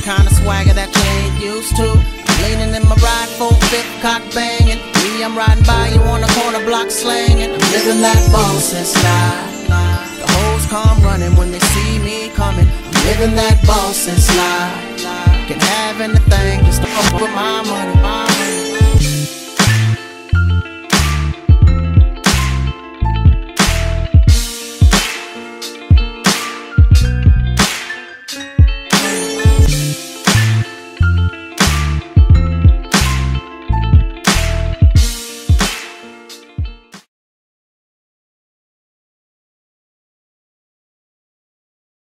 kind of swagger that you ain't used to. Leaning in my ride, 4-5 cock banging. Me, I'm riding by you on the corner block slanging. I'm living that boss's life. The hoes come running when they see me coming. I'm living that boss's life. Can have anything just to fuck with my money.